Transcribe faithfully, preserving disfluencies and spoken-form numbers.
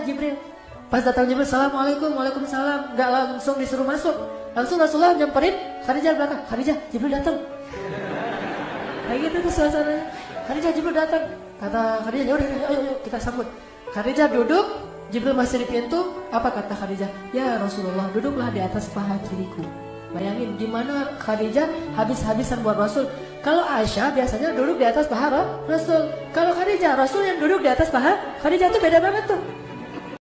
Jibril. Pas datang Jibril, Assalamualaikum, Waalaikumsalam. Gak langsung disuruh masuk. Langsung Rasulullah nyamperin Khadijah belakang. Khadijah, Jibril datang. Kayak gitu tuh suasananya. Khadijah, Jibril datang. Kata Khadijah, yaudah, ayo, ayo kita sambut. Khadijah duduk, Jibril masih di pintu. Apa kata Khadijah? Ya Rasulullah, duduklah di atas paha kiriku. Bayangin gimana Khadijah habis-habisan buat Rasul. Kalau Aisyah biasanya duduk di atas paha Rasul. Kalau Khadijah, Rasul yang duduk di atas paha Khadijah tuh beda banget tuh.